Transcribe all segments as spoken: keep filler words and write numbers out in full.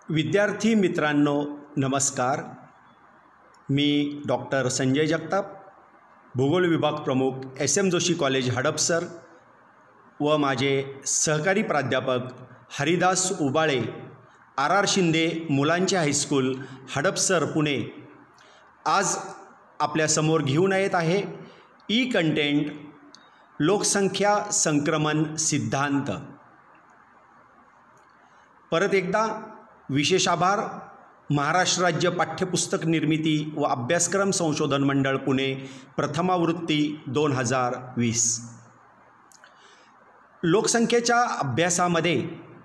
विद्यार्थी मित्रांनो नमस्कार. मी डॉक्टर संजय जगताप, भूगोल विभाग प्रमुख S M Joshi college Hadapsar व माझे सहकारी प्राध्यापक हरिदास उबाळे आर आर शिंदे मुलांचे हायस्कूल हडपसर पुणे आज आपल्यासमोर घेऊन येत आहे ई कंटेंट लोकसंख्या संक्रमण सिद्धांत. परत एकदा विशेष आभार महाराष्ट्र राज्य पाठ्यपुस्तक निर्मिती व अभ्यासक्रम संशोधन मंडळ पुणे प्रथमावृत्ती दोन हजार वीस. लोकसंख्येच्या अभ्यासामध्ये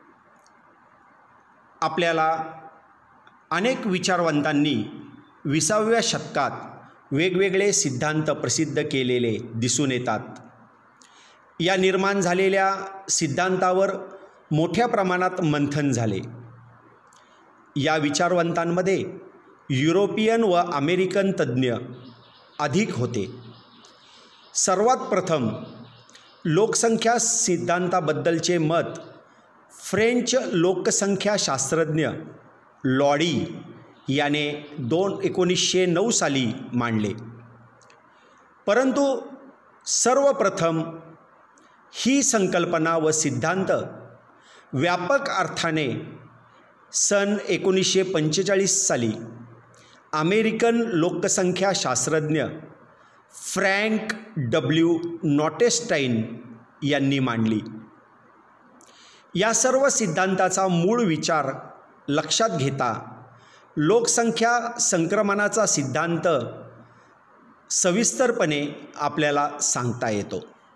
आपल्याला अनेक विचारवंतांनी विसाव्या शतकात वेगवेगळे सिद्धांत प्रसिद्ध केलेले दिसून येतात. या निर्माण झालेल्या सिद्धांतावर मोठ्या प्रमाणात मंथन झाले. या विचारवंतांमध्ये युरोपियन व अमेरिकन तज्ज्ञ अधिक होते. सर्वात प्रथम लोकसंख्या सिद्धांताबद्दलचे मत फ्रेंच लोकसंख्या शास्त्रज्ञ लॉडी याने दोन एकोणीसशे नऊ साली मांडले. परंतु सर्वप्रथम ही संकल्पना व सिद्धांत व्यापक अर्थाने सन एकोणीसशे पंचेचाळीस साली अमेरिकन लोकसंख्या शास्त्रज्ञ फ्रँक डब्ल्यू नॉटेस्टाईन यांनी मांडली. या सर्व सिद्धांताचा मूळ विचार लक्षात घेता लोकसंख्या संक्रमणाचा सिद्धांत सविस्तरपणे आपल्याला सांगता येतो.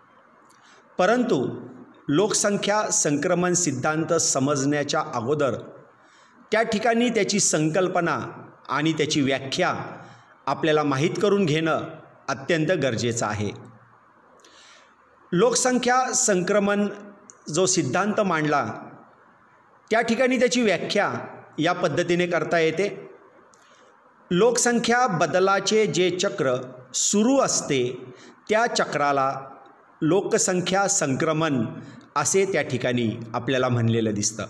परंतु लोकसंख्या संक्रमण सिद्धांत समजण्याच्या अगोदर त्या ठिकाणी त्याची संकल्पना आणि त्याची व्याख्या आपल्याला माहीत करून घेणं अत्यंत गरजेचं आहे. लोकसंख्या संक्रमण जो सिद्धांत मांडला त्या ठिकाणी त्याची व्याख्या या पद्धतीने करता येते. लोकसंख्या बदलाचे जे चक्र सुरू असते त्या चक्राला लोकसंख्या संक्रमण असे त्या ठिकाणी आपल्याला म्हणलेलं दिसतं.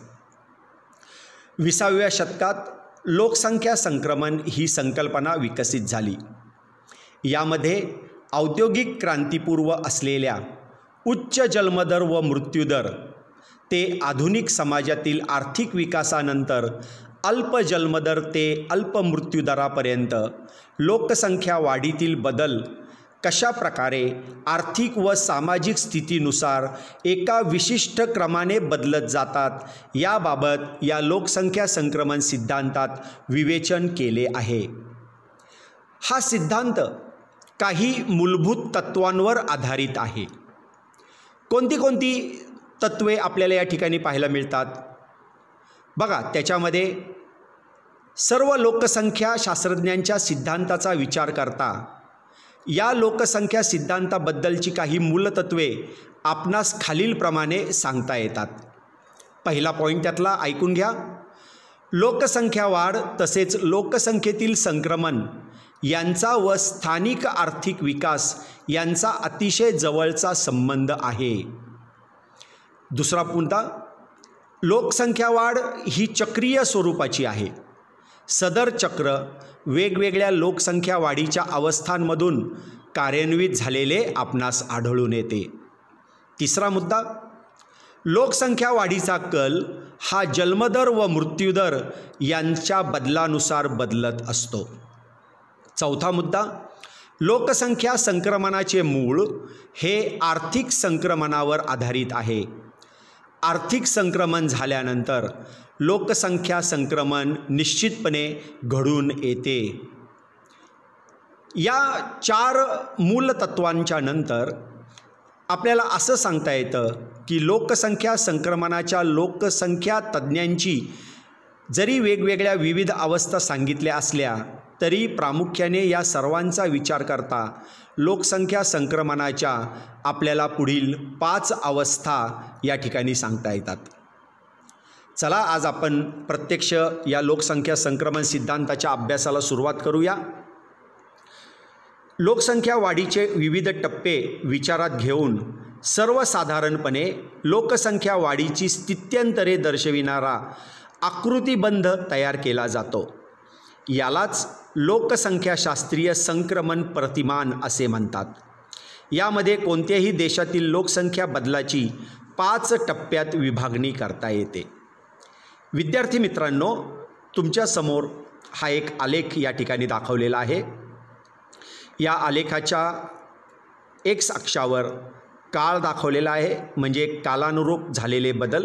विसाव्या शतकात लोकसंख्या संक्रमण ही संकल्पना विकसित झाली. यामध्ये औद्योगिक क्रांतीपूर्व असलेल्या उच्च जन्मदर व मृत्यूदर ते आधुनिक समाजातील आर्थिक विकासानंतर अल्प जन्मदर ते अल्प मृत्यूदरापर्यंत लोकसंख्या वाढीतील बदल कशा प्रकारे आर्थिक व सामाजिक स्थितीनुसार एका विशिष्ट क्रमाने बदलत जातात याबाबत या लोकसंख्या संक्रमण सिद्धांतात विवेचन केले आहे. हा सिद्धांत काही मूलभूत तत्वांवर आधारित आहे. कोणती कोणती तत्वे आपल्याला या ठिकाणी पाहायला मिळतात बघा. त्याच्यामध्ये सर्व लोकसंख्या शास्त्रज्ञांच्या सिद्धांताचा विचार करता या लोकसंख्या सिद्धांताबद्दलची काही मूलतत्वे आपणास खालीलप्रमाणे सांगता येतात. पहिला पॉईंट त्यातला ऐकून घ्या. लोकसंख्या वाढ तसेच लोकसंख्येतील संक्रमण यांचा व स्थानिक आर्थिक विकास यांचा अतिशय जवळचा संबंध आहे. दुसरा मुद्दा, लोकसंख्या वाढ ही चक्रीय स्वरूपाची आहे. सदर चक्र वेगवेगळ्या लोकसंख्या वाढीच्या अवस्थांमधून कार्यान्वित झालेले आपणास आढळून येते. तिसरा मुद्दा, लोकसंख्या वाढीचा कल हा जन्मदर व मृत्यूदर यांच्या बदलानुसार बदलत असतो. चौथा मुद्दा, लोकसंख्या संक्रमणाचे मूळ हे आर्थिक संक्रमणावर आधारित आहे. आर्थिक संक्रमण झाल्यानंतर लोकसंख्या संक्रमण निश्चितपणे घडून येते. या चार मूलतत्वांच्या नंतर आपल्याला असं सांगता येतं की लोकसंख्या संक्रमणाच्या लोकसंख्या तज्ज्ञांची जरी वेगवेगळ्या विविध अवस्था सांगितल्या असल्या तरी प्रामुख्याने या सर्वांचा विचार करता लोकसंख्या संक्रमणाच्या आपल्याला पुढील पाच अवस्था या ठिकाणी सांगता येतात. चला आज आपण प्रत्यक्ष या लोकसंख्या संक्रमण सिद्धांताच्या अभ्यासाला सुरुवात करूया. लोकसंख्या वाढीचे विविध टप्पे विचारात घेऊन सर्वसाधारणपणे लोकसंख्या वाढीची स्थित्यंतरे दर्शविणारा आकृतिबंध तयार केला जातो. यालाच लोकसंख्याशास्त्रीय संक्रमण प्रतिमान असे म्हणतात. यामध्ये कोणत्याही देशातील लोकसंख्या बदलाची पाच टप्प्यात विभागणी करता येते. विद्यार्थी मित्रांनो, तुमच्यासमोर हा एक आलेख या ठिकाणी दाखवलेला आहे. या आलेखाच्या एक्स अक्षावर काळ दाखवलेला आहे, म्हणजे कालानुरूप झालेले बदल,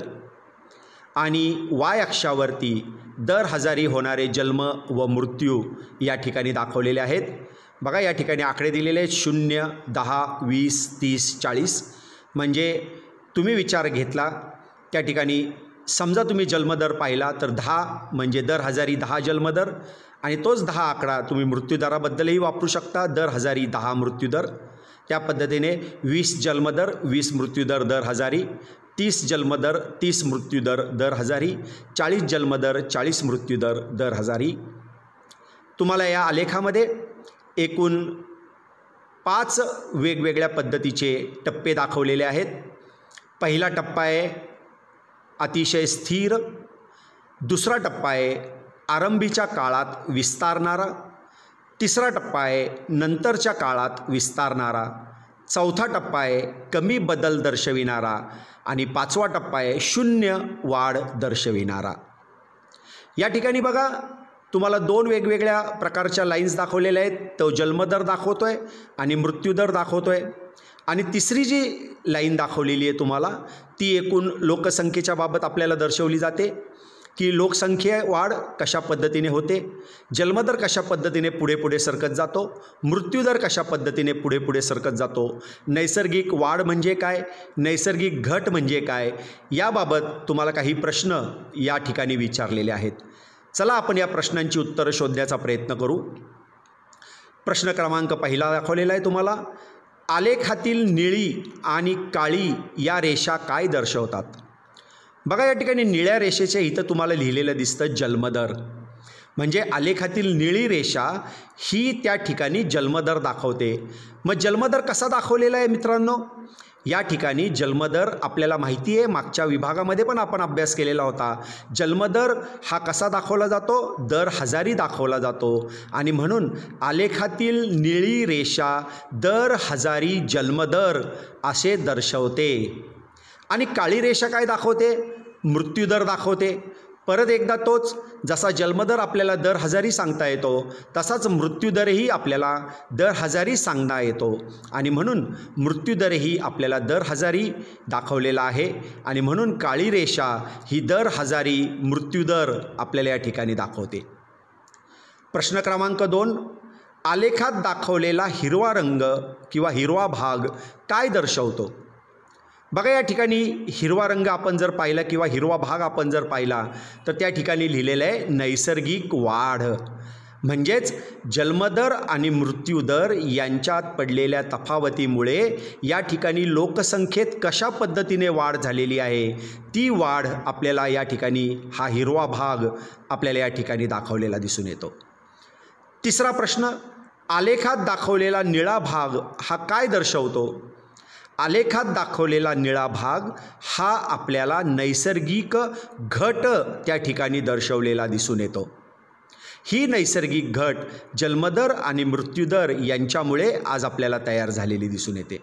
आणि वाय अक्षावरती दर हजारी होणारे जन्म व मृत्यू या ठिकाणी दाखवलेले आहेत. बघा, या ठिकाणी आकडे दिलेले आहेत शून्य, दहा, वीस, तीस, चाळीस. म्हणजे तुम्ही विचार घेतला त्या ठिकाणी, समजा तुम्ही जन्मदर पाहिला तर दहा म्हणजे दर हजारी दहा जन्मदर, आणि तोच दहा आकडा तुम्ही मृत्यूदराबद्दलही वापरू शकता, दर हजारी दहा मृत्यूदर. त्या पद्धतीने वीस जन्मदर वीस मृत्यूदर दर हजारी, तीस जन्मदर तीस मृत्यूदर दर हजारी, चाळीस जन्मदर चाळीस मृत्यूदर दर हजारी. तुम्हाला या आलेखामध्ये एकूण पाच वेगवेगळ्या पद्धतीचे टप्पे दाखवलेले आहेत. पहिला टप्पा आहे अतिशय स्थिर, दुसरा टप्पा आहे आरंभीच्या काळात विस्तारणारा, तिसरा टप्पा आहे नंतरच्या काळात विस्तारणारा, चौथा टप्पा आहे कमी बदल दर्शविणारा, आणि पाचवा टप्पा आहे शून्य वाढ दर्शविणारा. या ठिकाणी बघा, तुम्हाला दोन वेगवेगळ्या प्रकारच्या लाईन्स दाखवलेल्या आहेत. तो जन्मदर दाखवतो आहे आणि मृत्यूदर दाखवतो आहे. आणि तिसरी जी लाईन दाखवलेली आहे तुम्हाला, ती एकूण लोकसंख्येच्या बाबत आपल्याला दर्शवली जाते की लोकसंख्या वाढ कशा पद्धतीने होते, जन्मदर कशा पद्धतीने पुढे पुढे सरकत जातो, मृत्यूदर कशा पद्धतीने पुढे पुढे सरकत जातो, नैसर्गिक वाढ म्हणजे काय, नैसर्गिक घट म्हणजे काय, याबाबत तुम्हाला काही प्रश्न या ठिकाणी विचारलेले आहेत. चला आपण या प्रश्नांची उत्तरं शोधण्याचा प्रयत्न करू. प्रश्न क्रमांक पहिला दाखवलेला आहे तुम्हाला. आलेखातील निळी आणि काळी या रेषा काय दर्शवतात? बघा, या ठिकाणी निळ्या रेषेच्या इथं तुम्हाला लिहिलेलं दिसतं जन्मदर. म्हणजे आलेखातील निळी रेषा ही त्या ठिकाणी जन्मदर दाखवते. मग जन्मदर कसा दाखवलेला आहे मित्रांनो? या ठिकाणी जन्मदर आपल्याला माहिती आहे, मागच्या विभागामध्ये पण आपण अभ्यास केलेला होता. जन्मदर हा कसा दाखवला जातो? दर हजारी दाखवला जातो. आणि म्हणून आलेखातील निळी रेषा दर हजारी जन्मदर असे दर्शवते. आणि काळी रेषा काय दाखवते? मृत्यूदर दाखवते. परत एकदा तोच, जसा जन्मदर आपल्याला दर हजारी सांगता येतो तसाच मृत्यूदरही आपल्याला दर हजारी सांगता येतो. आणि म्हणून मृत्यूदरही आपल्याला दर हजारी दाखवलेला आहे. आणि म्हणून काळी रेषा ही दर हजारी मृत्यूदर आपल्याला या ठिकाणी दाखवते. प्रश्न क्रमांक दोन. आलेखात दाखवलेला हिरवा रंग किंवा हिरवा भाग काय दर्शवतो? बघा, या ठिकाणी हिरवा रंग आपण जर पाहिला किंवा हिरवा भाग आपण जर पाहिला तर त्या ठिकाणी लिहिलेलं आहे नैसर्गिक वाढ. म्हणजेच जन्मदर आणि मृत्यूदर यांच्यात पडलेल्या तफावतीमुळे या ठिकाणी लोकसंख्येत कशा पद्धतीने वाढ झालेली आहे, ती वाढ आपल्याला या ठिकाणी हा हिरवा भाग आपल्याला या ठिकाणी दाखवलेला दिसून येतो. तिसरा प्रश्न. आलेखात दाखवलेला निळा भाग हा काय दर्शवतो? आलेखात दाखवलेला निळा भाग हा आपल्याला नैसर्गिक घट त्या ठिकाणी दर्शवलेला दिसून येतो. ही नैसर्गिक घट जन्मदर आणि मृत्यूदर यांच्यामुळे आज आपल्याला तयार झालेली दिसून येते.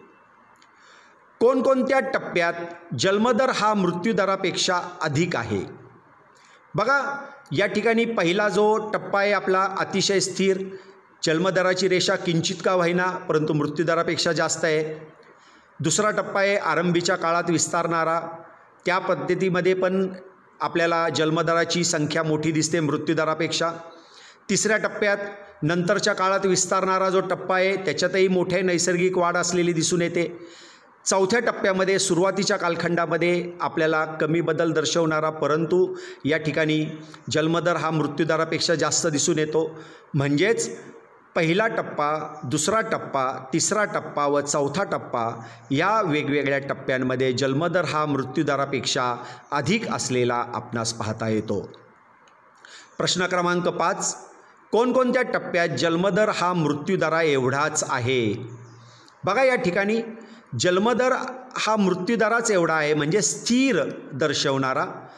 कोणकोणत्या टप्प्यात जन्मदर हा मृत्यूदरापेक्षा अधिक आहे? बघा, या ठिकाणी पहिला जो टप्पा आहे आपला अतिशय स्थिर, जन्मदराची रेषा किंचित का होईना परंतु मृत्यूदरापेक्षा जास्त आहे. दुसरा टप्पा आहे आरंभीच्या काळात विस्तारणारा. त्या पद्धतीमध्ये पण आपल्याला जन्मदराची संख्या मोठी दिसते मृत्यूदरापेक्षा. तिसऱ्या टप्प्यात नंतरच्या काळात विस्तारणारा जो टप्पा आहे त्याच्यातही मोठे नैसर्गिक वाढ असलेली दिसून येते. चौथ्या टप्प्यामध्ये सुरुवातीच्या कालखंडामध्ये आपल्याला कमी बदल दर्शवणारा परंतु या ठिकाणी जन्मदर हा मृत्यूदरापेक्षा जास्त दिसून येतो. म्हणजेच पहिला टप्पा, दुसरा टप्पा, तिसरा टप्पा व चौथा टप्पा या वेगवेगळ्या टप्प्यांमध्ये जन्मदर हा मृत्यूदरापेक्षा अधिक असलेला आपणास पाहता येतो. प्रश्न क्रमांक पाच. कोणकोणत्या टप्प्यात जन्मदर हा मृत्यूदरा एवढाच आहे? बघा, या ठिकाणी जन्मदर हा मृत्यूदराच एवढा आहे, म्हणजे स्थिर दर्शवणारा.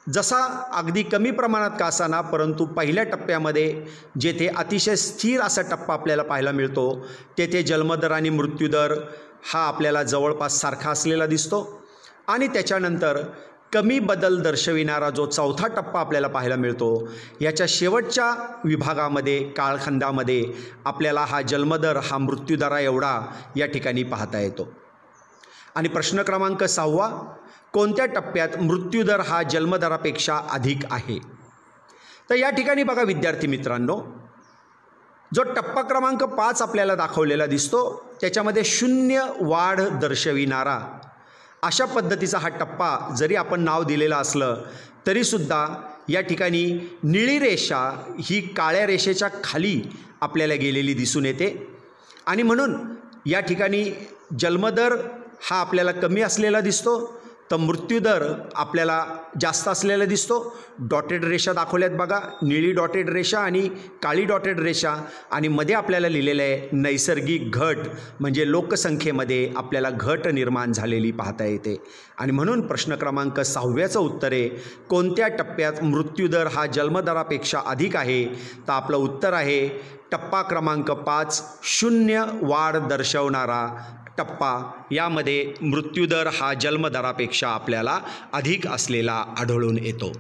जसा अगदी कमी प्रमाणात का असाना, परंतु पहिल्या टप्प्यामध्ये जेथे अतिशय स्थिर असा टप्पा आपल्याला पाहायला मिळतो, तेथे जन्मदर आणि मृत्यूदर हा आपल्याला जवळपास सारखा असलेला दिसतो. आणि त्याच्यानंतर कमी बदल दर्शविणारा जो चौथा टप्पा आपल्याला पाहायला मिळतो, याच्या शेवटच्या विभागामध्ये काळखंडामध्ये आपल्याला हा जन्मदर हा मृत्यूदरा एवढा या ठिकाणी पाहता येतो. आणि प्रश्न क्रमांक सहावा, कोणत्या टप्प्यात मृत्यूदर हा जन्मदरापेक्षा अधिक आहे? तर या ठिकाणी बघा विद्यार्थी मित्रांनो, जो टप्पा क्रमांक पाच आपल्याला दाखवलेला दिसतो त्याच्यामध्ये शून्य वाढ दर्शविणारा अशा पद्धतीचा हा टप्पा जरी आपण नाव दिलेलं असलं तरीसुद्धा या ठिकाणी निळी रेषा ही काळ्या रेषेच्या खाली आपल्याला गेलेली दिसून येते. आणि म्हणून या ठिकाणी जन्मदर हा आपल्याला कमी असलेला दिसतो, तर मृत्यूदर आपल्याला जास्त असलेला दिसतो. डॉटेड रेषा दाखवल्यात बघा, निळी डॉटेड रेषा आणि काळी डॉटेड रेषा, आणि मध्ये आपल्याला लिहिलेलं आहे नैसर्गिक घट, म्हणजे लोकसंख्येमध्ये आपल्याला घट निर्माण झालेली पाहता येते. आणि म्हणून प्रश्न क्रमांक सहाव्याचं उत्तर आहे कोणत्या टप्प्यात मृत्यूदर हा जन्मदरापेक्षा अधिक आहे? तर आपलं उत्तर आहे टप्पा क्रमांक पाच, शून्य वाढ दर्शवणारा टप्पा. यामध्ये मृत्यूदर हा जन्मदरापेक्षा आपल्याला अधिक असलेला आढळून येतो.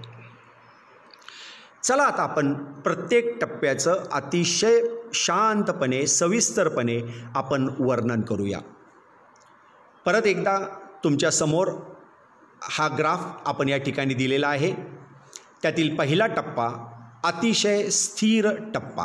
चला आता आपण प्रत्येक टप्प्याचं अतिशय शांतपणे सविस्तरपणे आपण वर्णन करूया. परत एकदा तुमच्या समोर हा ग्राफ आपण या ठिकाणी दिलेला आहे. त्यातील पहिला टप्पा अतिशय स्थिर टप्पा.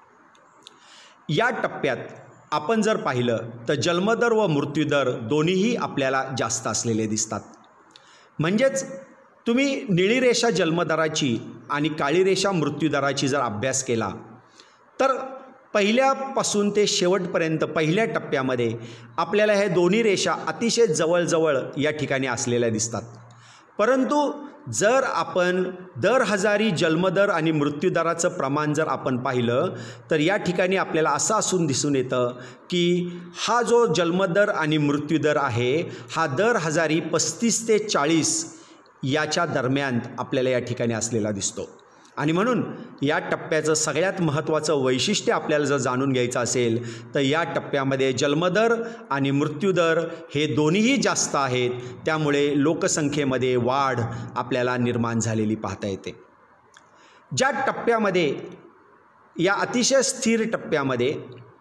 या टप्प्यात आपण जर पाहिलं तर जन्मदर व मृत्यूदर दोन्हीही आपल्याला जास्त असलेले दिसतात. म्हणजेच तुम्ही निळी रेषा जन्मदराची आणि काळी रेषा मृत्यूदराची जर अभ्यास केला तर पहिल्यापासून ते शेवटपर्यंत पहिल्या टप्प्यामध्ये आपल्याला हे दोन्ही रेषा अतिशय जवळजवळ या ठिकाणी असलेल्या दिसतात. परंतु जर आपण दर हजारी जन्मदर आणि मृत्यूदराचं प्रमाण जर आपण पाहिलं तर या ठिकाणी आपल्याला असं असून दिसून येतं की हा जो जन्मदर आणि मृत्यूदर आहे हा दर हजारी पस्तीस ते चाळीस याच्या दरम्यान आपल्याला या ठिकाणी असलेला दिसतो. आणि म्हणून या टप्प्याचं सगळ्यात महत्त्वाचं वैशिष्ट्य आपल्याला जर जाणून घ्यायचं असेल तर या टप्प्यामध्ये जन्मदर आणि मृत्यूदर हे दोन्हीही जास्त आहेत. त्यामुळे लोकसंख्येमध्ये वाढ आपल्याला निर्माण झालेली पाहता येते. ज्या टप्प्यामध्ये या अतिशय स्थिर टप्प्यामध्ये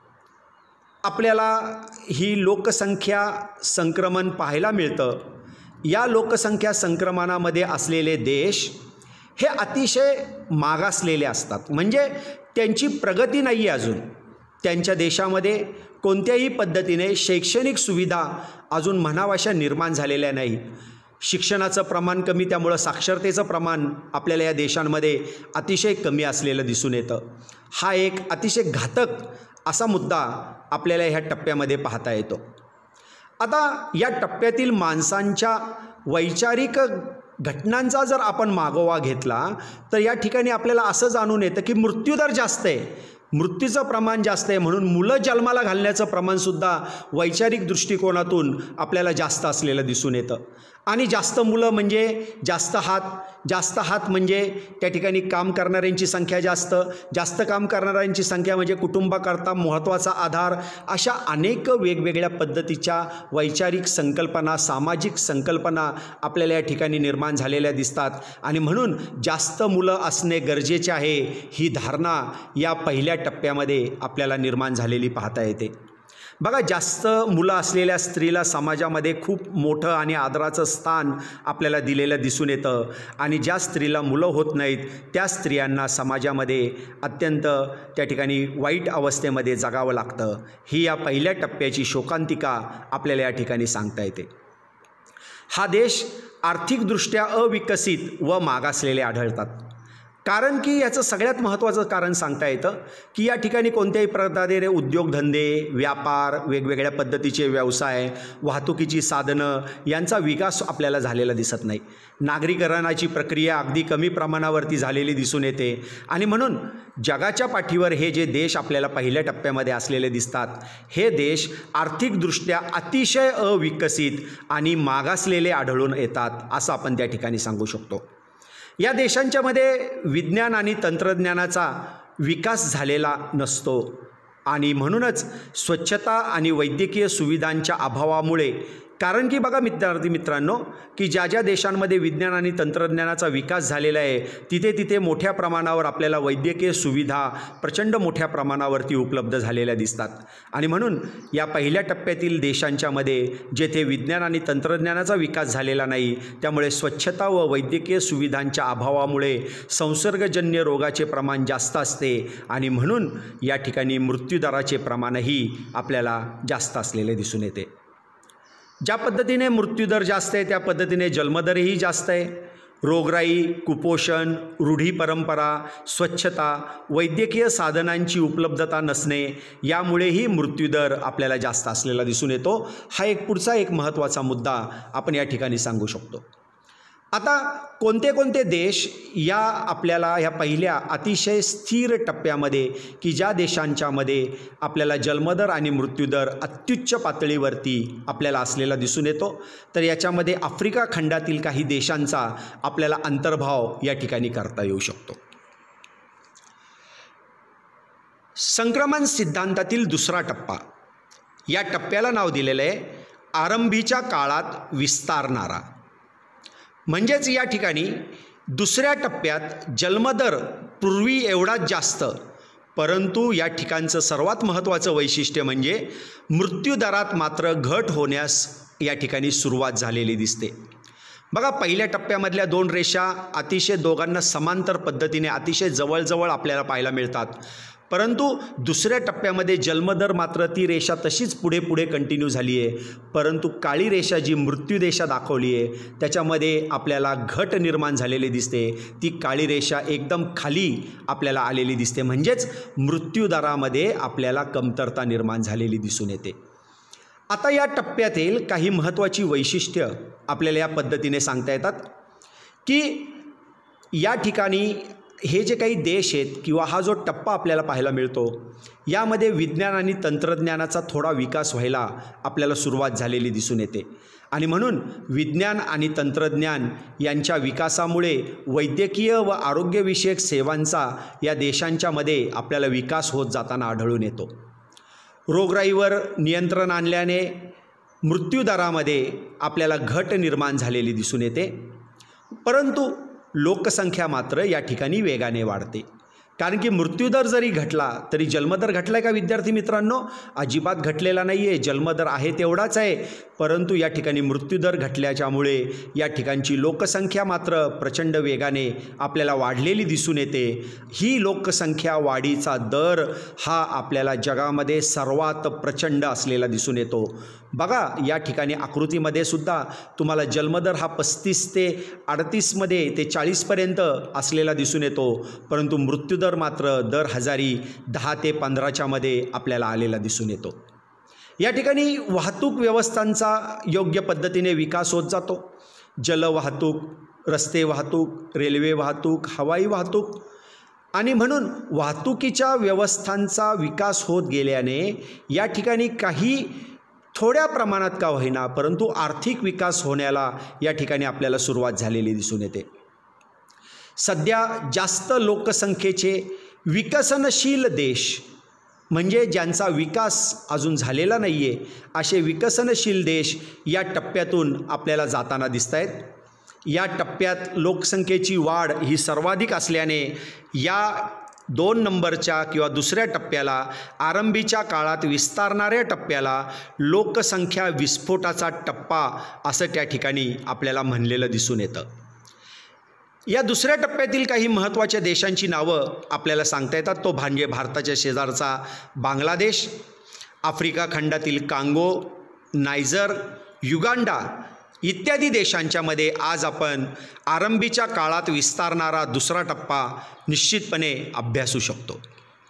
आपल्याला ही लोकसंख्या संक्रमण पाहायला मिळतं, या लोकसंख्या संक्रमणामध्ये असलेले देश हे अतिशय मागासलेले असतात. म्हणजे त्यांची प्रगती नाही आहे अजून. त्यांच्या देशामध्ये कोणत्याही पद्धतीने शैक्षणिक सुविधा अजून म्हणावाशा निर्माण झालेल्या नाही. शिक्षणाचं प्रमाण कमी, त्यामुळं साक्षरतेचं प्रमाण आपल्याला या देशांमध्ये अतिशय कमी असलेलं दिसून येतं. हा एक अतिशय घातक असा मुद्दा आपल्याला ह्या टप्प्यामध्ये पाहता येतो. आता या टप्प्यातील माणसांच्या वैचारिक घटनांचा जर आपण मागोवा घेतला तर या ठिकाणी आपल्याला असं जाणून येतं की मृत्यूदर जास्त आहे, मृत्यूचं प्रमाण जास्त आहे, म्हणून मुलं जन्माला घालण्याचं प्रमाणसुद्धा वैचारिक दृष्टिकोनातून आपल्याला जास्त असलेलं दिसून येतं. आणि जास्त मुलं म्हणजे जास्त हात, जास्त हात म्हणजे त्या ठिकाणी काम करणाऱ्यांची संख्या जास्त, जास्त काम करणाऱ्यांची संख्या म्हणजे कुटुंबाकरता महत्त्वाचा आधार. अशा अनेक वेगवेगळ्या पद्धतीच्या वैचारिक संकल्पना, सामाजिक संकल्पना आपल्याला या ठिकाणी निर्माण झालेल्या दिसतात. आणि म्हणून जास्त मुलं असणे गरजेचे आहे ही धारणा या पहिल्या टप्प्यामध्ये आपल्याला निर्माण झालेली पाहता येते. बघा, जास्त मुलं असलेल्या स्त्रीला समाजामध्ये खूप मोठं आणि आदराचं स्थान आपल्याला दिलेलं दिसून येतं. आणि ज्या स्त्रीला मुलं होत नाहीत त्या स्त्रियांना समाजामध्ये अत्यंत त्या ठिकाणी वाईट अवस्थेमध्ये जगावं लागतं. ही या पहिल्या टप्प्याची शोकांतिका आपल्याला या ठिकाणी सांगता येते. हा देश आर्थिकदृष्ट्या अविकसित व मागासलेले आढळतात. कारण की याचं सगळ्यात महत्त्वाचं कारण सांगता येतं की या ठिकाणी कोणत्याही प्रकारे उद्योगधंदे, व्यापार, वेगवेगळ्या पद्धतीचे व्यवसाय, वाहतुकीची साधनं यांचा विकास आपल्याला झालेला दिसत नाही. नागरीकरणाची प्रक्रिया अगदी कमी प्रमाणावरती झालेली दिसून येते. आणि म्हणून जगाच्या पाठीवर हे जे देश आपल्याला पहिल्या टप्प्यामध्ये असलेले दिसतात हे देश आर्थिकदृष्ट्या अतिशय अविकसित आणि मागासलेले आढळून येतात असं आपण त्या ठिकाणी सांगू शकतो. या देशांच्यामध्ये विज्ञान आणि तंत्रज्ञानाचा विकास झालेला नसतो आणि म्हणूनच स्वच्छता आणि वैद्यकीय सुविधांच्या अभावामुळे, कारण की बघा मित्रार्थी मित्रांनो की ज्या ज्या देशांमध्ये विज्ञान आणि तंत्रज्ञानाचा विकास झालेला आहे तिथे तिथे मोठ्या प्रमाणावर आपल्याला वैद्यकीय सुविधा प्रचंड मोठ्या प्रमाणावरती उपलब्ध झालेल्या दिसतात आणि म्हणून या पहिल्या टप्प्यातील देशांच्यामध्ये जेथे विज्ञान आणि तंत्रज्ञानाचा विकास झालेला नाही त्यामुळे स्वच्छता व वैद्यकीय सुविधांच्या अभावामुळे संसर्गजन्य रोगाचे प्रमाण जास्त असते आणि म्हणून या ठिकाणी मृत्यूदराचे प्रमाणही आपल्याला जास्त असलेले दिसून येते। ज्या पद्धतीने मृत्यूदर जास्त आहे त्या पद्धतीने जन्मदरही जास्त आहे। रोगराई, कुपोषण, रूढी परंपरा, स्वच्छता, वैद्यकीय साधनांची उपलब्धता नसणे यामुळेही मृत्यूदर आपल्याला जास्त असलेला दिसून येतो। हा एक पुढचा एक महत्त्वाचा मुद्दा आपण या ठिकाणी सांगू शकतो। आता कोणते कोणते देश या आपल्याला ह्या पहिल्या अतिशय स्थिर टप्प्यामध्ये की ज्या देशांच्यामध्ये आपल्याला जन्मदर आणि मृत्यूदर अत्युच्च पातळीवरती आपल्याला असलेला दिसून येतो, तर याच्यामध्ये आफ्रिका खंडातील काही देशांचा आपल्याला अंतर्भाव या ठिकाणी करता येऊ शकतो। संक्रमण सिद्धांतातील दुसरा टप्पा, या टप्प्याला नाव दिलेलं आहे आरंभीच्या काळात विस्तारणारा। म्हणजेच या ठिकाणी दुसऱ्या टप्प्यात जन्मदर पूर्वी एवढाच जास्त, परंतु या ठिकाणचं सर्वात महत्त्वाचं वैशिष्ट्य म्हणजे मृत्यूदरात मात्र घट होण्यास या ठिकाणी सुरुवात झालेली दिसते। बघा पहिल्या टप्प्यामधल्या दोन रेषा अतिशय दोघांना समांतर पद्धतीने अतिशय जवळजवळ आपल्याला पाहायला मिळतात, परंतु दुसऱ्या टप्प्यामध्ये जन्मदर मात्र ती रेषा तशीच पुढे पुढे कंटिन्यू झाली आहे, परंतु काळी रेषा जी मृत्यूरेषा दाखवली आहे त्याच्यामध्ये आपल्याला घट निर्माण झालेली दिसते। ती काळी रेषा एकदम खाली आपल्याला आलेली दिसते, म्हणजेच मृत्यूदरामध्ये आपल्याला कमतरता निर्माण झालेली दिसून येते। आता या टप्प्यातील काही महत्त्वाची वैशिष्ट्य आपल्याला या पद्धतीने सांगता येतात की या ठिकाणी हे जे काही देश आहेत किंवा हा जो टप्पा आपल्याला पाहायला मिळतो यामध्ये विज्ञान आणि तंत्रज्ञानाचा थोडा विकास व्हायला आपल्याला सुरुवात झालेली दिसून येते आणि म्हणून विज्ञान आणि तंत्रज्ञान यांच्या विकासामुळे वैद्यकीय व आरोग्यविषयक सेवांचा या देशांच्यामध्ये आपल्याला विकास होत जाताना आढळून येतो। रोगराईवर नियंत्रण आणल्याने मृत्यूदरामध्ये आपल्याला घट निर्माण झालेली दिसून येते, परंतु लोकसंख्या मात्र या ठिकाणी वेगाने वाढते। कारण की मृत्यूदर जरी घटला तरी जन्मदर घटला आहे का विद्यार्थी मित्रांनो? अजिबात घटलेला नाही आहे। जन्मदर आहे तेवढाच आहे, परंतु या ठिकाणी मृत्यूदर घटल्याच्यामुळे या ठिकाणची लोकसंख्या मात्र प्रचंड वेगाने आपल्याला वाढलेली दिसून येते। ही लोकसंख्या वाढीचा दर हा आपल्याला जगामध्ये सर्वात प्रचंड असलेला दिसून येतो। बघा या ठिकाणी आकृतीमध्ये सुद्धा तुम्हाला जन्मदर हा पस्तीस ते अडतीसमध्ये ते चाळीसपर्यंत असलेला दिसून येतो, परंतु मृत्यूदर मात्र दर हजारी दहा ते पंधराच्या मध्ये आपल्याला आलेला दिसून येतो। या ठिकाणी वाहतूक व्यवस्थांचा योग्य पद्धतीने विकास होत जातो। जलवाहतूक, रस्ते वाहतूक, रेल्वे वाहतूक, हवाई वाहतूक आणि म्हणून वाहतुकीच्या व्यवस्थांचा विकास होत गेल्याने या ठिकाणी काही थोड्या प्रमाणात का होईना परंतु आर्थिक विकास होण्याला या ठिकाणी आपल्याला सुरुवात झालेली दिसून येते। सध्या जास्त लोकसंख्येचे विकसनशील देश म्हणजे ज्यांचा विकास अजून झालेला नाही आहे असे विकसनशील देश या टप्प्यातून आपल्याला जाताना दिसत आहेत। या टप्प्यात लोकसंख्येची वाढ ही सर्वाधिक असल्याने या दोन नंबरच्या किंवा दुसऱ्या टप्प्याला आरंभीच्या काळात विस्तारणाऱ्या टप्प्याला लोकसंख्या विस्फोटाचा टप्पा असं त्या ठिकाणी आपल्याला म्हणलेलं दिसून येतं। या दुसऱ्या टप्प्यातील काही महत्त्वाच्या देशांची नावं आपल्याला सांगता येतात, तो म्हणजे भारताच्या शेजारचा बांगलादेश, आफ्रिका खंडातील कांगो, नायजर, युगांडा इत्यादी देशांच्यामध्ये आज आपण आरंभीच्या काळात विस्तारणारा दुसरा टप्पा निश्चितपणे अभ्यासू शकतो।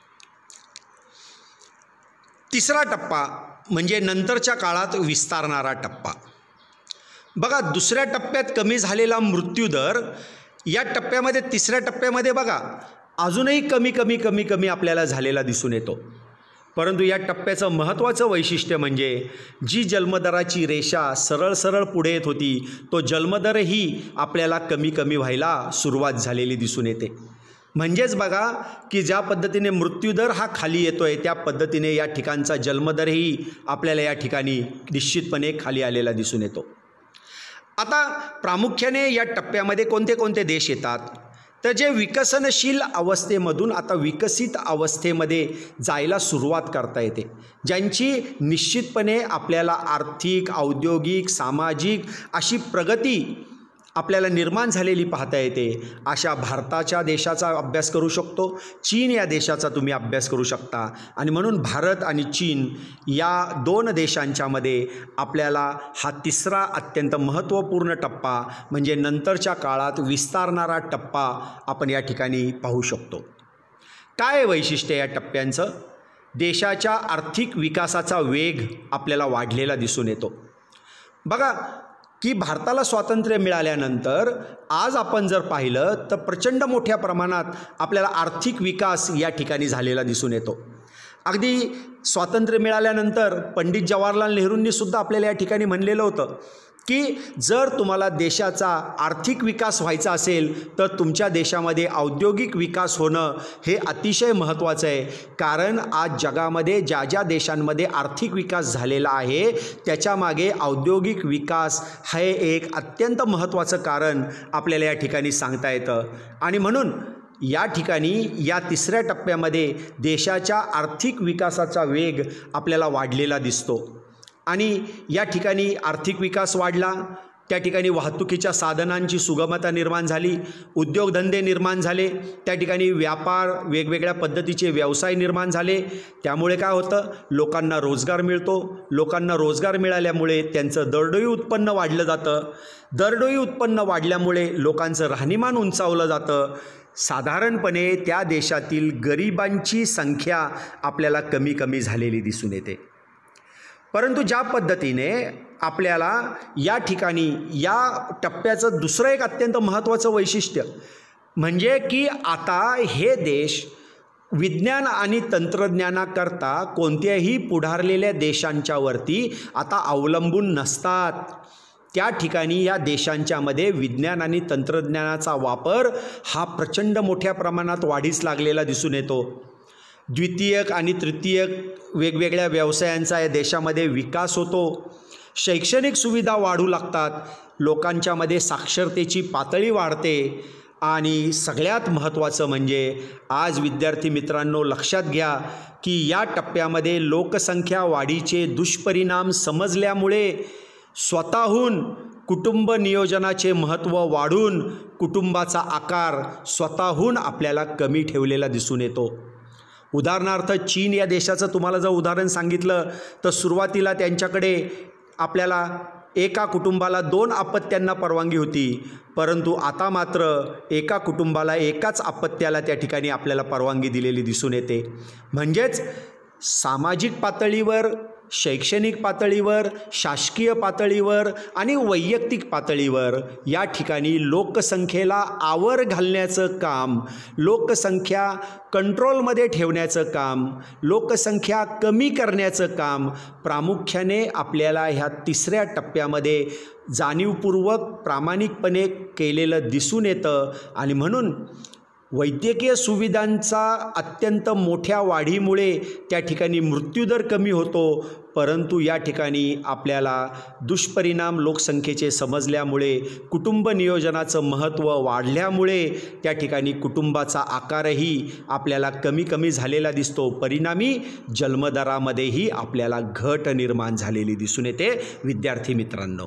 तिसरा टप्पा म्हणजे नंतरच्या काळात विस्तारणारा टप्पा। बघा दुसऱ्या टप्प्यात कमी झालेला मृत्यूदर या टप्प्यामध्ये तिसऱ्या टप्प्यामध्ये बघा अजूनही कमी कमी कमी कमी आपल्याला झालेला दिसून येतो। परंतु या टप्प्याचं महत्त्वाचं वैशिष्ट्य म्हणजे जी जन्मदराची रेषा सरळ सरळ पुढे येत होती तो जन्मदरही आपल्याला कमी कमी व्हायला सुरुवात झालेली दिसून येते. म्हणजेच बघा की ज्या पद्धतीने मृत्यूदर हा खाली येतो आहे त्या पद्धतीने या ठिकाणचा जन्मदरही आपल्याला या ठिकाणी निश्चितपणे खाली आलेला दिसून येतो. आता प्रामुख्याने या टप्प्यामध्ये कोणते कोणते देश येतात तर जे विकसनशील अवस्थेमधून आता विकसित अवस्थेमध्ये जायला सुरुवात करता येते, ज्यांची निश्चितपणे आपल्याला आर्थिक, औद्योगिक, सामाजिक अशी प्रगती आपल्याला निर्माण झालेली पाहता येते, अशा भारताच्या देशाचा अभ्यास करू शकतो. चीन या देशाचा तुम्ही अभ्यास करू शकता. आणि म्हणून भारत आणि चीन या दोन देशांच्यामध्ये आपल्याला हा तिसरा अत्यंत महत्त्वपूर्ण टप्पा म्हणजे नंतरच्या काळात विस्तारणारा टप्पा आपण या ठिकाणी पाहू शकतो. काय वैशिष्ट्य या टप्प्यांचं? देशाच्या आर्थिक विकासाचा वेग आपल्याला वाढलेला दिसून येतो. बघा की भारताला स्वातंत्र्य मिळाल्यानंतर आज आपण जर पाहिलं तर प्रचंड मोठ्या प्रमाणात आपल्याला आर्थिक विकास या ठिकाणी झालेला दिसून येतो. अगदी स्वातंत्र्य मिळाल्यानंतर पंडित जवाहरलाल नेहरूंनी सुद्धा आपल्याला या ठिकाणी म्हणलेलं होतं की जर तुम्हाला देशाचा आर्थिक विकास व्हायचा असेल तर तुमच्या देशामध्ये औद्योगिक विकास होणं हे अतिशय महत्त्वाचं आहे. कारण आज जगामध्ये ज्या ज्या देशांमध्ये आर्थिक विकास झालेला आहे त्याच्यामागे औद्योगिक विकास हे एक अत्यंत महत्त्वाचं कारण आपल्याला या ठिकाणी सांगता येतं. आणि म्हणून या ठिकाणी या तिसऱ्या टप्प्यामध्ये देशाच्या आर्थिक विकासाचा वेग आपल्याला वाढलेला दिसतो. आणि या ठिकाणी आर्थिक विकास वाढला, त्या ठिकाणी वाहतुकीच्या साधनांची सुगमता निर्माण झाली, उद्योगधंदे निर्माण झाले, त्या ठिकाणी व्यापार, वेगवेगळ्या पद्धतीचे व्यवसाय निर्माण झाले. त्यामुळे काय होतं, लोकांना रोजगार मिळतो. लोकांना रोजगार मिळाल्यामुळे त्यांचं दरडोई उत्पन्न वाढलं जातं. दरडोई उत्पन्न वाढल्यामुळे लोकांचं राहणीमान उंचावलं जातं. साधारणपणे त्या देशातील गरिबांची संख्या आपल्याला कमी कमी झालेली दिसून येते. परंतु ज्या पद्धतीने आपल्याला या ठिकाणी या टप्प्याचं दुसरं एक अत्यंत महत्त्वाचं वैशिष्ट्य म्हणजे की आता हे देश विज्ञान आणि तंत्रज्ञानाकरता कोणत्याही पुढारलेल्या देशांच्यावरती आता अवलंबून नसतात. त्या ठिकाणी या देशांच्यामध्ये विज्ञान आणि तंत्रज्ञानाचा वापर हा प्रचंड मोठ्या प्रमाणात वाढीस लागलेला दिसून येतो. द्वितीयक आणि तृतीयक वेगवेगळ्या व्यवसायांचा या देशामध्ये विकास होतो. शैक्षणिक सुविधा वाढू लागतात. लोकांच्यामध्ये साक्षरतेची पातळी वाढते. आणि सगळ्यात महत्त्वाचं म्हणजे आज विद्यार्थी मित्रांनो लक्षात घ्या की या टप्प्यामध्ये लोकसंख्या वाढीचे दुष्परिणाम समजल्यामुळे स्वतःहून कुटुंब नियोजनाचे महत्त्व वाढून कुटुंबाचा आकार स्वतःहून आपल्याला कमी ठेवलेला दिसून येतो. उदाहरणार्थ चीन या देशाचं तुम्हाला जर उदाहरण सांगितलं तर सुरुवातीला त्यांच्याकडे आपल्याला एका कुटुंबाला दोन अपत्यांना परवानगी होती, परंतु आता मात्र एका कुटुंबाला एकाच अपत्याला त्या ठिकाणी आपल्याला परवानगी दिलेली दिसून येते. म्हणजेच सामाजिक पातळीवर, शैक्षणिक पातळीवर, शासकीय पातळीवर आणि वैयक्तिक पातळीवर या ठिकाणी लोकसंख्येला आवर घालण्याचं काम, लोकसंख्या कंट्रोलमध्ये ठेवण्याचं काम, लोकसंख्या कमी करण्याचं काम प्रामुख्याने आपल्याला ह्या तिसऱ्या टप्प्यामध्ये जाणीवपूर्वक प्रामाणिकपणे केलेलं दिसून येतं. आणि म्हणून वैद्यकीय सुविधांचा अत्यंत मोठ्या वाढीमुळे त्या ठिकाणी मृत्यूदर कमी होतो, परंतु या ठिकाणी आपल्याला दुष्परिणाम लोकसंख्येचे समजल्यामुळे कुटुंब नियोजनाचं महत्त्व वाढल्यामुळे त्या ठिकाणी कुटुंबाचा आकारही आपल्याला कमी कमी झालेला दिसतो. परिणामी जन्मदरामध्येही आपल्याला घट निर्माण झालेली दिसून येते. विद्यार्थी मित्रांनो,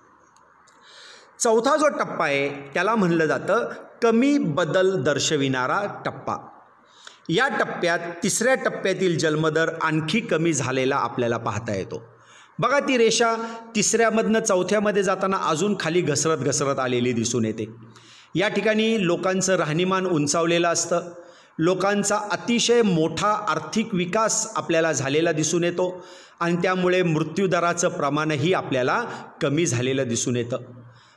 चौथा जो टप्पा आहे त्याला म्हणलं जातं कमी बदल दर्शविणारा टप्पा. या टप्प्यात तिसऱ्या टप्प्यातील जन्मदर आणखी कमी झालेला आपल्याला पाहता येतो. बघा ती रेषा तिसऱ्यामधनं चौथ्यामध्ये जाताना अजून खाली घसरत घसरत आलेली दिसून येते. या ठिकाणी लोकांचं राहणीमान उंचावलेलं असतं. लोकांचा अतिशय मोठा आर्थिक विकास आपल्याला झालेला दिसून येतो आणि त्यामुळे मृत्यूदराचं प्रमाणही आपल्याला कमी झालेलं दिसून येतं.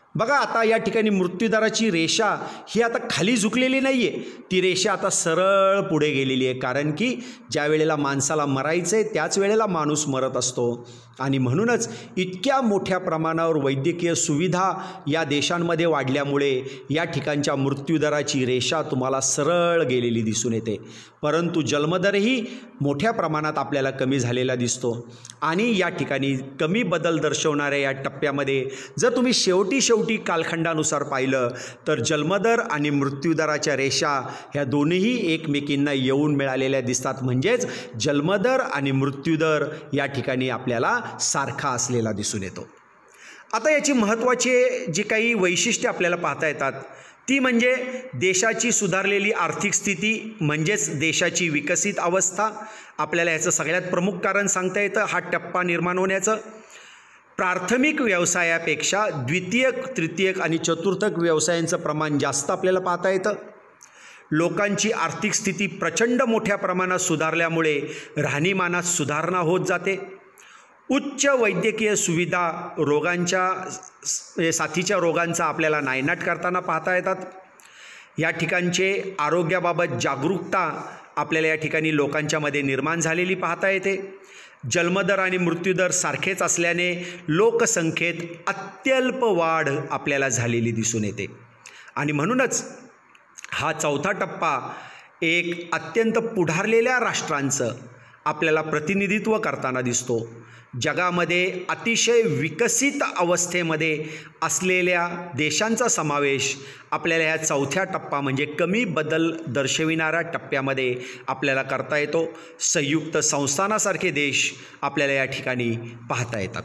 बघा आता या ठिकाणी मृत्यूदराची रेषा ही आता खाली झुकलेली नाही आहे, ती रेषा आता सरळ पुढे गेलेली आहे. कारण की ज्या वेळेला माणसाला मरायचं आहे त्याच वेळेला माणूस मरत असतो. आणि म्हणूनच इतक्या मोठ्या प्रमाणावर वैद्यकीय सुविधा या देशांमध्ये वाढल्यामुळे या ठिकाणच्या मृत्यूदराची रेषा तुम्हाला सरळ गेलेली दिसून येते. परंतु जन्मदरही मोठ्या प्रमाणात आपल्याला कमी झालेला दिसतो. आणि या ठिकाणी कमी बदल दर्शवणाऱ्या या टप्प्यामध्ये जर तुम्ही शेवटी शेवटी कालखंडानुसार पाहिलं तर जन्मदर आणि मृत्यूदराच्या रेषा ह्या दोन्हीही एकमेकींना येऊन मिळालेल्या दिसतात. म्हणजेच जन्मदर आणि मृत्यूदर या ठिकाणी आपल्याला सारखा असलेला दिसून येतो. आता याची महत्त्वाची जी काही वैशिष्ट्ये आपल्याला पाहता येतात ती म्हणजे देशाची सुधारलेली आर्थिक स्थिती, म्हणजेच देशाची विकसित अवस्था. आपल्याला याचं सगळ्यात प्रमुख कारण सांगता येतं हा टप्पा निर्माण होण्याचं. प्राथमिक व्यवसायापेक्षा द्वितीयक, तृतीयक आणि चतुर्थक व्यवसायांचं प्रमाण जास्त आपल्याला पाहता येतं. लोकांची आर्थिक स्थिती प्रचंड मोठ्या प्रमाणात सुधारल्यामुळे राहणीमानात सुधारणा होत जाते. उच्च वैद्यकीय सुविधा रोगांच्या साथीच्या रोगांचा आपल्याला नायनाट करताना पाहता येतात. या ठिकाणचे आरोग्याबाबत जागरूकता आपल्याला या ठिकाणी लोकांच्यामध्ये निर्माण झालेली पाहता येते. जन्मदर आणि मृत्यूदर सारखेच असल्याने लोकसंख्येत अत्यल्प वाढ आपल्याला झालेली दिसून येते. आणि म्हणूनच हा चौथा टप्पा एक अत्यंत पुढारलेल्या राष्ट्रांचं आपल्याला प्रतिनिधित्व करताना दिसतो. जगामध्ये अतिशय विकसित अवस्थेमध्ये असलेल्या देशांचा समावेश आपल्याला ह्या चौथ्या टप्पा म्हणजे कमी बदल दर्शविणाऱ्या टप्प्यामध्ये आपल्याला करता येतो. संयुक्त संस्थानासारखे देश आपल्याला या ठिकाणी पाहता येतात.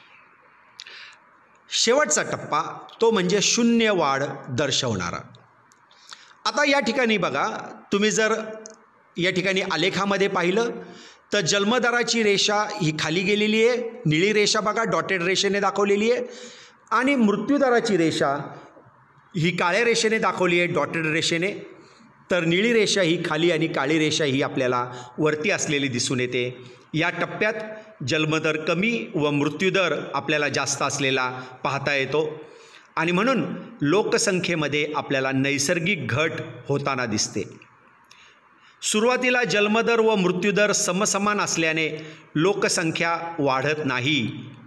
शेवटचा टप्पा तो म्हणजे शून्य वाढ दर्शवणारा. आता या ठिकाणी बघा, तुम्ही जर या ठिकाणी आलेखामध्ये पाहिलं तर जन्मदराची रेषा ही खाली गेलेली आहे, निळी रेषा बघा डॉटेड रेषेने दाखवलेली आहे. आणि मृत्यूदराची रेषा ही काळ्या रेषेने दाखवली आहे डॉटेड रेषेने. तर निळी रेषा ही खाली आणि काळी रेषा ही आपल्याला वरती असलेली दिसून येते. या टप्प्यात जन्मदर कमी व मृत्यूदर आपल्याला जास्त असलेला पाहता येतो. आणि म्हणून लोकसंख्येमध्ये आपल्याला नैसर्गिक घट होताना दिसते. सुरुवातीला जन्मदर व मृत्यूदर समसमान असल्याने लोकसंख्या वाढत नाही.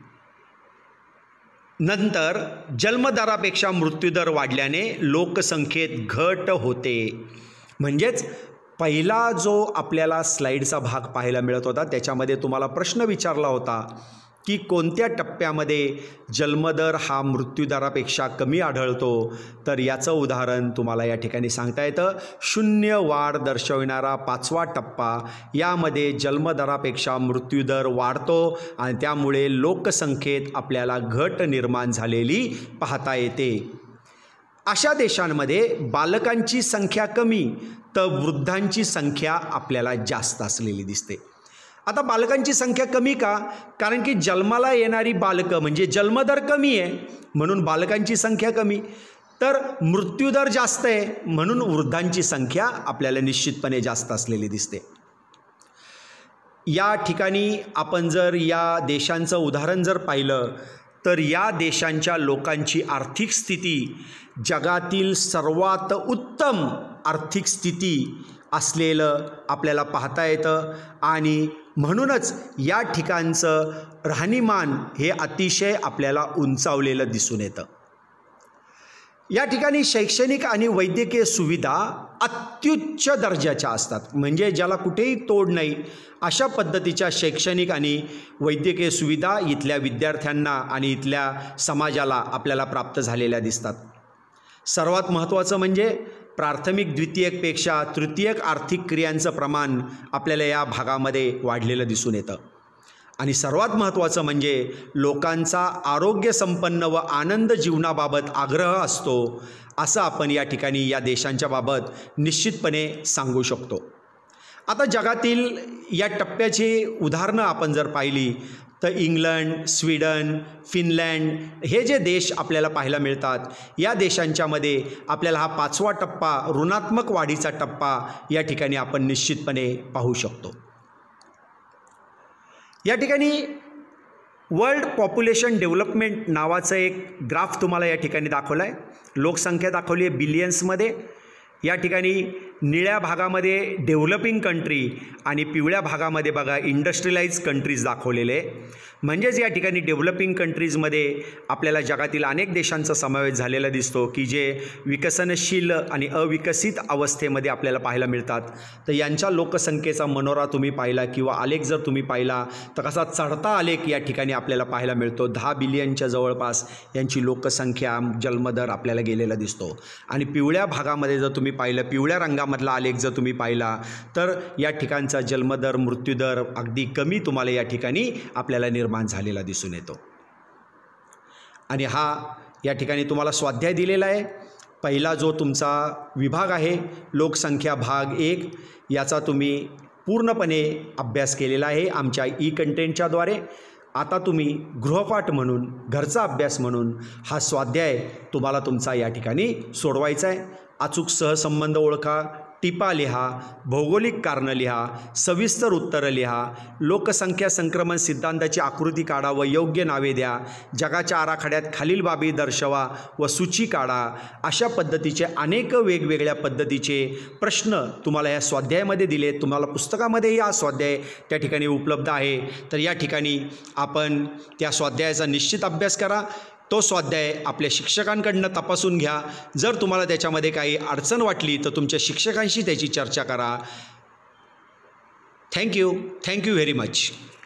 नंतर जन्मदरापेक्षा मृत्यूदर वाढल्याने लोकसंख्येत घट होते. म्हणजेच पहिला जो आपल्याला स्लाईडचा भाग पाहायला मिळत होता त्याच्यामध्ये तुम्हाला प्रश्न विचारला होता की कोणत्या टप्प्यामध्ये जन्मदर हा मृत्यूदरापेक्षा कमी आढळतो. तर याचं उदाहरण तुम्हाला या ठिकाणी सांगता येतं. शून्य वाढ दर्शविणारा पाचवा टप्पा, यामध्ये जन्मदरापेक्षा मृत्यूदर वाढतो आणि त्यामुळे लोकसंख्येत आपल्याला घट निर्माण झालेली पाहता येते. अशा देशांमध्ये बालकांची संख्या कमी तर वृद्धांची संख्या आपल्याला जास्त असलेली दिसते. आता बालकांची संख्या कमी का? कारण की जन्माला येणारी बालकं म्हणजे जन्मदर कमी आहे म्हणून बालकांची संख्या कमी, तर मृत्यूदर जास्त आहे म्हणून वृद्धांची संख्या आपल्याला निश्चितपणे जास्त असलेली दिसते. या ठिकाणी आपण जर या देशांचं उदाहरण जर पाहिलं तर या देशांच्या लोकांची आर्थिक स्थिती जगातील सर्वात उत्तम आर्थिक स्थिती असलेलं आपल्याला पाहता येतं. आणि म्हणूनच या ठिकाणचं राहणीमान हे अतिशय आपल्याला उंचावलेलं दिसून येतं. या ठिकाणी शैक्षणिक आणि वैद्यकीय सुविधा अत्युच्च दर्जाच्या असतात, म्हणजे ज्याला कुठेही तोड नाही अशा पद्धतीच्या शैक्षणिक आणि वैद्यकीय सुविधा इथल्या विद्यार्थ्यांना आणि इथल्या समाजाला आपल्याला प्राप्त झालेल्या दिसतात. सर्वात महत्त्वाचं म्हणजे प्राथमिक द्वितीयकपेक्षा तृतीयक आर्थिक क्रियांचं प्रमाण आपल्याला या भागामध्ये वाढलेलं दिसून येतं. आणि सर्वात महत्त्वाचं म्हणजे लोकांचा आरोग्यसंपन्न व आनंद जीवनाबाबत आग्रह असतो असं आपण या ठिकाणी या देशांच्या बाबत निश्चितपणे सांगू शकतो. आता जगातील या टप्प्याची उदाहरणं आपण जर पाहिली तर इंग्लंड, स्वीडन, फिनलँड हे जे देश आपल्याला पाहायला मिळतात, या देशांच्यामध्ये आपल्याला हा पाचवा टप्पा ऋणात्मक वाढीचा टप्पा या ठिकाणी आपण निश्चितपणे पाहू शकतो. या ठिकाणी वर्ल्ड पॉप्युलेशन डेव्हलपमेंट नावाचं एक ग्राफ तुम्हाला या ठिकाणी दाखवला आहे. लोकसंख्या दाखवली आहे बिलियन्समध्ये. या ठिकाणी निळ्या भागामध्ये डेव्हलपिंग कंट्री आणि पिवळ्या भागामध्ये बघा इंडस्ट्रियलाइज कंट्रीज दाखवलेले आहे. म्हणजेच या ठिकाणी डेव्हलपिंग कंट्रीजमध्ये आपल्याला जगातील अनेक देशांचा समावेश झालेला दिसतो की जे विकसनशील आणि अविकसित अवस्थेमध्ये आपल्याला पाहायला मिळतात. तर यांच्या लोकसंख्येचा मनोरा तुम्ही पाहिला किंवा आलेख जर तुम्ही पाहिला तर कसा चढता आलेख या ठिकाणी आपल्याला पाहायला मिळतो. दहा बिलियनच्या जवळपास यांची लोकसंख्या जन्मदर आपल्याला गेलेला दिसतो. आणि पिवळ्या भागामध्ये जर तुम्ही पाहिलं, पिवळ्या रंगामधला आलेख जर तुम्ही पाहिला तर या ठिकाणचा जन्मदर मृत्यूदर अगदी कमी तुम्हाला या ठिकाणी आपल्याला निर्माण झालेला दिसून येतो. आणि हा या ठिकाणी तुम्हाला स्वाध्याय दिलेला आहे. पहिला जो तुमचा विभाग आहे लोकसंख्या भाग एक, याचा तुम्ही पूर्णपणे अभ्यास केलेला आहे आमच्या ई कंटेंटच्याद्वारे. आता तुम्ही गृहपाठ म्हणून, घरचा अभ्यास म्हणून हा स्वाध्याय तुम्हाला तुमचा या ठिकाणी सोडवायचा आहे. अचूक सहसंबंध ओळखा, टिपा लिहा, भौगोलिक कारणं लिहा, सविस्तर उत्तरं लिहा, लोकसंख्या संक्रमण सिद्धांताची आकृती काढा व योग्य नावे द्या, जगाच्या आराखड्यात खालील बाबी दर्शवा व सूची काढा. अशा पद्धतीचे अनेक वेगवेगळ्या पद्धतीचे प्रश्न तुम्हाला या स्वाध्यायामध्ये दिले. तुम्हाला पुस्तकामध्येही हा स्वाध्याय त्या ठिकाणी उपलब्ध आहे. तर या ठिकाणी आपण त्या स्वाध्यायाचा निश्चित अभ्यास करा. तो स्वाध्याय आपल्या शिक्षकांकडनं तपासून घ्या. जर तुम्हाला त्याच्यामध्ये काही अडचण वाटली तर तुमच्या शिक्षकांशी त्याची चर्चा करा. Thank you thank you very much.